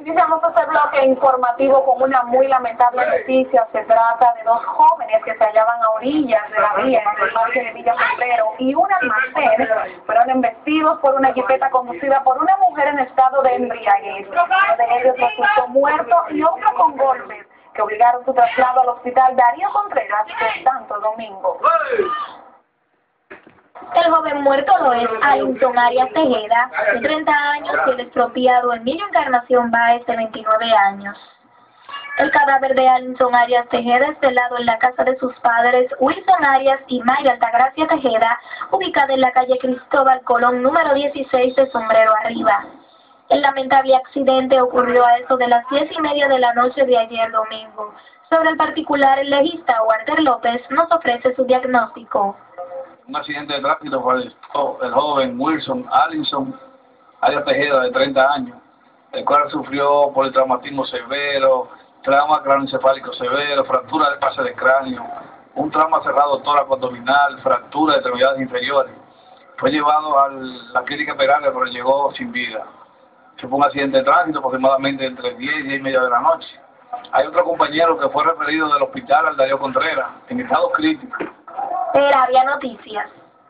Iniciamos este bloque informativo con una muy lamentable noticia. Se trata de dos jóvenes que se hallaban a orillas de la vía en el parque de Villa Sombrero y un almacén. Fueron embestidos por una jipeta conducida por una mujer en estado de embriaguez. Uno de ellos resultó muerto y otro con golpes que obligaron su traslado al hospital Darío Contreras de Santo Domingo. El joven muerto lo es Alinson Arias Tejeda, de 30 años, y el expropiado Emilio Encarnación Báez, de 29 años. El cadáver de Alinson Arias Tejeda es velado en la casa de sus padres, Wilson Arias y Mayra Altagracia Tejeda, ubicada en la calle Cristóbal Colón, número 16 de Sombrero Arriba. El lamentable accidente ocurrió a eso de las 10:30 de la noche de ayer domingo. Sobre el particular, el legista Walter López nos ofrece su diagnóstico. Un accidente de tránsito falleció el joven Wilson Alinson Arias Tejeda, de 30 años, el cual sufrió politraumatismo severo, trauma craneoencefálico severo, fractura del pase de cráneo, un trauma cerrado tóraco abdominal, fractura de extremidades inferiores. Fue llevado a la clínica Peralia, pero llegó sin vida. Fue un accidente de tránsito aproximadamente entre 10 y 10:30 de la noche. Hay otro compañero que fue referido del hospital al Darío Contreras, en estado crítico. Peravia Noticias.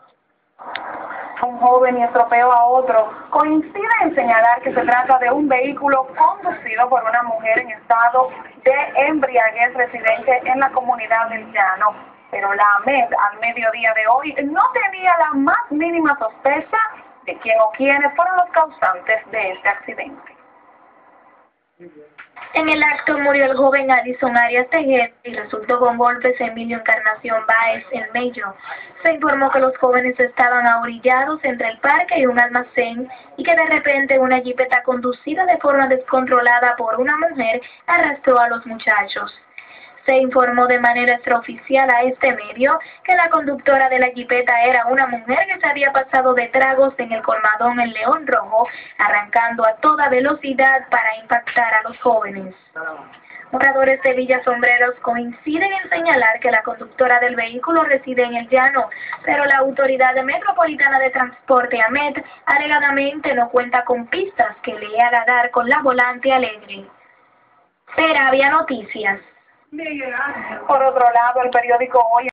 Un joven y estropeó a otro. Coincide en señalar que se trata de un vehículo conducido por una mujer en estado de embriaguez residente en la comunidad del Llano. Pero la AMET al mediodía de hoy no tenía la más mínima sospecha de quién o quiénes fueron los causantes de este accidente. En el acto murió el joven Alinson Arias Tejeda y resultó con golpes Emilio Encarnación Báez en Mello. Se informó que los jóvenes estaban ahorillados entre el parque y un almacén y que de repente una jipeta conducida de forma descontrolada por una mujer arrastró a los muchachos. Se informó de manera extraoficial a este medio que la conductora de la jipeta era una mujer que se había pasado de tragos en el colmadón El León Rojo, arrancando a toda velocidad para impactar a los jóvenes. Moradores de Villa Sombreros coinciden en señalar que la conductora del vehículo reside en el Llano, pero la Autoridad Metropolitana de Transporte, AMET, alegadamente no cuenta con pistas que le haga dar con la volante alegre. Peravia Noticias. Por otro lado, el periódico Hoy